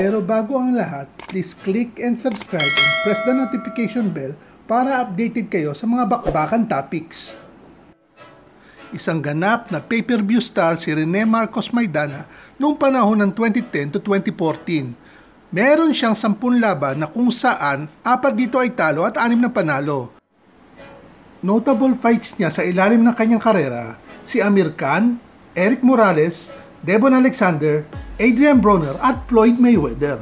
Pero bago ang lahat, please click and subscribe and press the notification bell para updated kayo sa mga bakbakan topics. Isang ganap na pay-per-view star si Rene Marcos Maidana noong panahon ng 2010 to 2014. Meron siyang 10 laban na kung saan 4 dito ay talo at 6 na panalo. Notable fights niya sa ilalim ng kanyang karera, si Amir Khan, Eric Morales, Devon Alexander, Adrian Broner at Floyd Mayweather.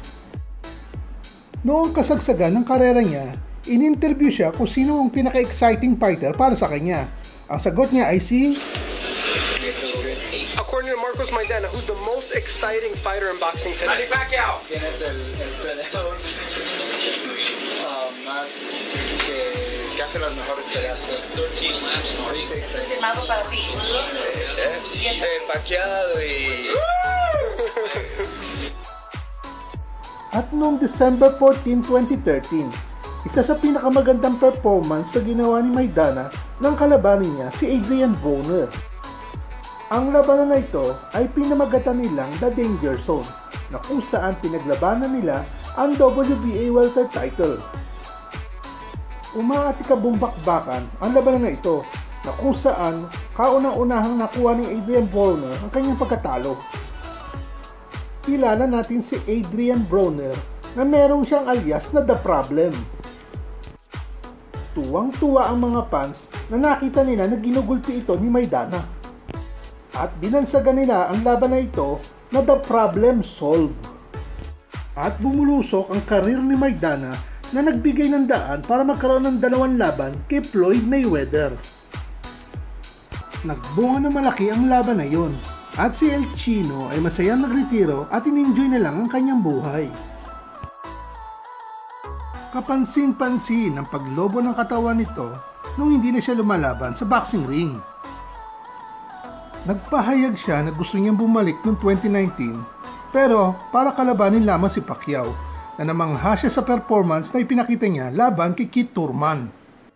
Noong kasagsagan ng karera niya, in-interview siya kung sino ang pinaka-exciting fighter para sa kanya. Ang sagot niya ay si... According to Marcos Maidana, who's the most exciting fighter in boxing today? Manny Pacquiao. ¿Quién es el peleador más que hace las mejores peleas? 13 laps, Marty. Entusiasmado para ti. Pacquiao y... At noong December 14, 2013, isa sa pinakamagandang performance na ginawa ni Maidana ng kalabanin niya si Adrian Broner. Ang labanan na ito ay pinamagatan nilang The Danger Zone, na kung saan pinaglabanan nila ang WBA welter title. Umaatikabong bakbakan ang labanan na ito, na kung saan kaunang-unahang nakuha ni Adrian Broner ang kanyang pagkatalo. Kilala natin si Adrian Broner na merong siyang alias na The Problem. Tuwang-tuwa ang mga fans na nakita nila na ginugulpi ito ni Maidana. At binansagan nila ang laban na ito na The Problem Solved. At bumulusok ang karir ni Maidana na nagbigay ng daan para magkaroon ng 2 laban kay Floyd Mayweather. Nagbunga na malaki ang laban na yon. At si El Chino ay masayang nagretiro at in-enjoy na lang ang kanyang buhay. Kapansin-pansin ang paglobo ng katawan nito nung hindi na siya lumalaban sa boxing ring. Nagpahayag siya na gusto niyang bumalik noong 2019 pero para kalabanin lamang si Pacquiao na namangha siya sa performance na ipinakita niya laban kay Keith Thurman.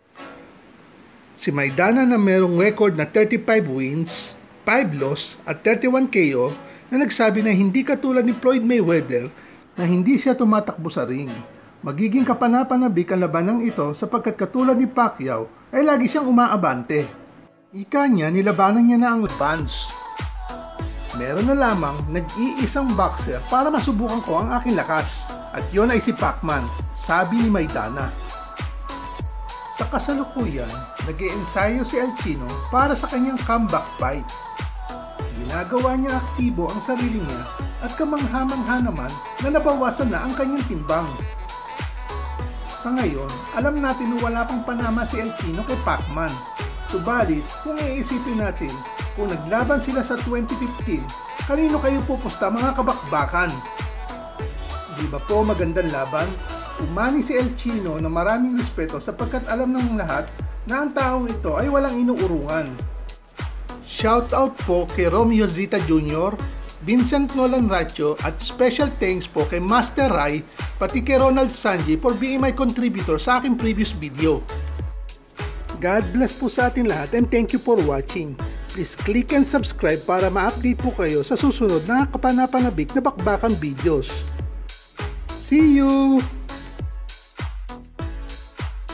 Si Maidana na merong record na 35 wins, 5 loss at 31 KO na nagsabi na hindi katulad ni Floyd Mayweather na hindi siya tumatakbo sa ring. Magiging kapanapanabik ang labanang ito sapagkat katulad ni Pacquiao ay lagi siyang umaabante. Ika niya nilabanan niya na ang fans. Meron na lamang nag-iisang boxer para masubukan ko ang aking lakas at yon ay si Pacman, sabi ni Maidana. Sa kasalukuyan, nag-iensayo si El Chino para sa kanyang comeback fight. Ginagawa niya aktibo ang sarili niya at kamangha-mangha naman na nabawasan na ang kanyang timbang. Sa ngayon, alam natin na wala pang panama si El Chino kay Pacman. Subalit, kung iisipin natin, kung naglaban sila sa 2015, kanino kayo pupusta mga kabakbakan? Di ba po magandang laban? Umani si El Chino na maraming respeto sapagkat alam ng lahat na ang taong ito ay walang inuurungan. Shoutout po kay Romeo Zita Jr., Vincent Nolan Racho at special thanks po kay Master Rai pati kay Ronald Sanji for being my contributor sa aking previous video. God bless po sa atin lahat and thank you for watching. Please click and subscribe para ma-update po kayo sa susunod na kapanapanabik na bakbakan videos. See you!